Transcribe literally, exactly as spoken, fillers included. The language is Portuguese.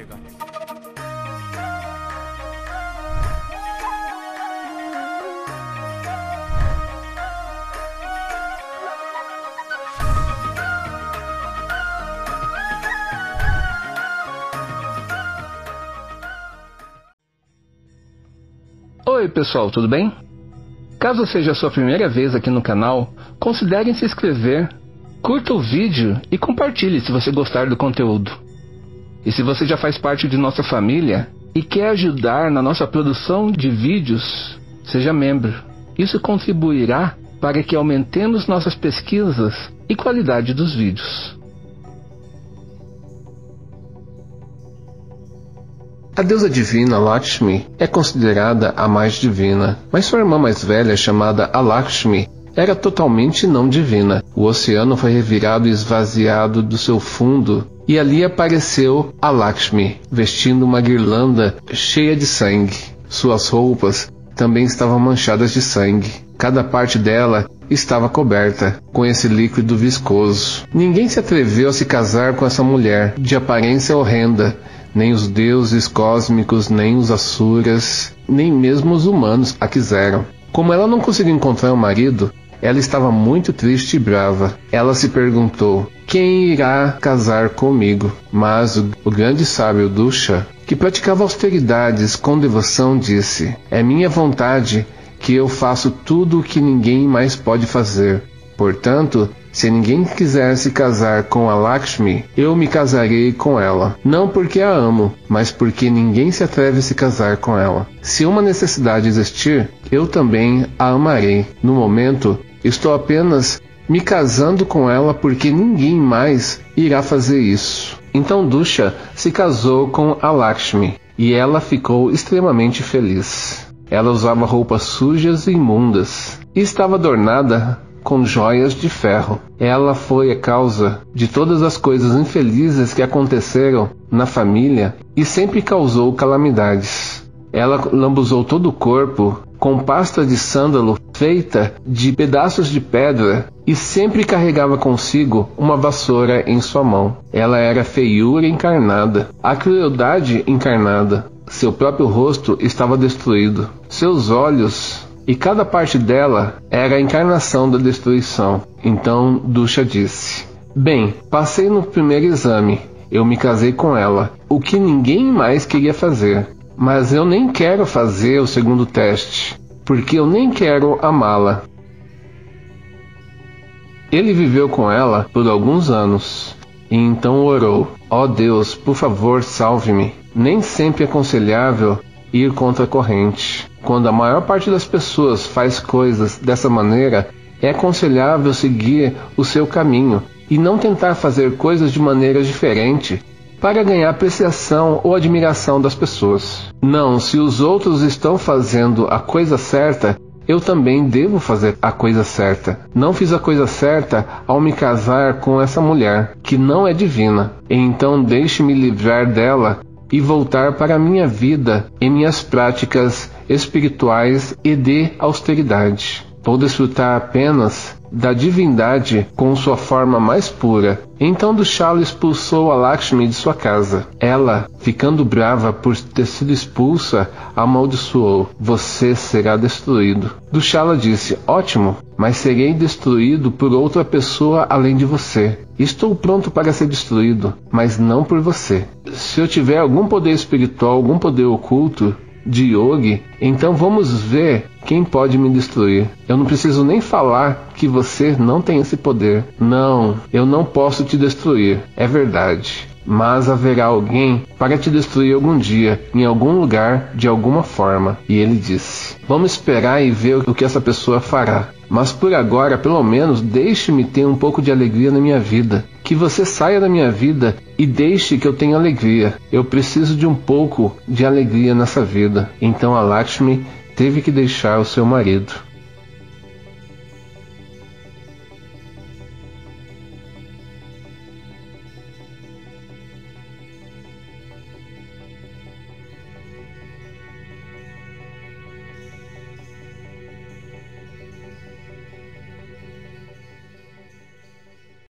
रहेगा। Oi pessoal, tudo bem? Caso seja a sua primeira vez aqui no canal, considere se inscrever, curta o vídeo e compartilhe se você gostar do conteúdo. E se você já faz parte de nossa família e quer ajudar na nossa produção de vídeos, seja membro. Isso contribuirá para que aumentemos nossas pesquisas e qualidade dos vídeos. A deusa divina Lakshmi é considerada a mais divina, mas sua irmã mais velha, chamada Alakshmi, era totalmente não divina. O oceano foi revirado e esvaziado do seu fundo, e ali apareceu Alakshmi, vestindo uma guirlanda cheia de sangue. Suas roupas também estavam manchadas de sangue. Cada parte dela estava coberta com esse líquido viscoso. Ninguém se atreveu a se casar com essa mulher de aparência horrenda. Nem os deuses cósmicos, nem os asuras, nem mesmo os humanos a quiseram. Como ela não conseguiu encontrar um marido, ela estava muito triste e brava. Ela se perguntou: quem irá casar comigo? Mas o, o grande sábio Dusha, que praticava austeridades com devoção, disse: é minha vontade que eu faço tudo o que ninguém mais pode fazer. Portanto, se ninguém quiser se casar com a Lakshmi, eu me casarei com ela. Não porque a amo, mas porque ninguém se atreve a se casar com ela. Se uma necessidade existir, eu também a amarei. No momento, estou apenas me casando com ela porque ninguém mais irá fazer isso. Então Dusha se casou com a Lakshmi e ela ficou extremamente feliz. Ela usava roupas sujas e imundas e estava adornada com joias de ferro. Ela foi a causa de todas as coisas infelizes que aconteceram na família e sempre causou calamidades. Ela lambuzou todo o corpo com pasta de sândalo feita de pedaços de pedra e sempre carregava consigo uma vassoura em sua mão. Ela era feiura encarnada, a crueldade encarnada. Seu próprio rosto estava destruído. Seus olhos e cada parte dela era a encarnação da destruição. Então Dusha disse: bem, passei no primeiro exame, eu me casei com ela, o que ninguém mais queria fazer. Mas eu nem quero fazer o segundo teste, porque eu nem quero amá-la. Ele viveu com ela por alguns anos, e então orou: ó Deus, por favor, salve-me. Nem sempre é aconselhável ir contra a corrente. Quando a maior parte das pessoas faz coisas dessa maneira, é aconselhável seguir o seu caminho e não tentar fazer coisas de maneira diferente para ganhar apreciação ou admiração das pessoas. Não, se os outros estão fazendo a coisa certa, eu também devo fazer a coisa certa. Não fiz a coisa certa ao me casar com essa mulher, que não é divina. Então deixe-me livrar dela e voltar para a minha vida e minhas práticas espirituais e de austeridade. Vou desfrutar apenas da divindade com sua forma mais pura. Então Dushala expulsou a Lakshmi de sua casa. Ela, ficando brava por ter sido expulsa, amaldiçoou: você será destruído. Dushala disse: ótimo, mas serei destruído por outra pessoa além de você. Estou pronto para ser destruído, mas não por você. Se eu tiver algum poder espiritual, algum poder oculto de yogi, então vamos ver quem pode me destruir. Eu não preciso nem falar que você não tem esse poder. Não, eu não posso te destruir, é verdade. Mas haverá alguém para te destruir algum dia, em algum lugar, de alguma forma. E ele disse: vamos esperar e ver o que essa pessoa fará. Mas por agora, pelo menos, deixe-me ter um pouco de alegria na minha vida. Que você saia da minha vida e deixe que eu tenha alegria. Eu preciso de um pouco de alegria nessa vida. Então a Lakshmi teve que deixar o seu marido.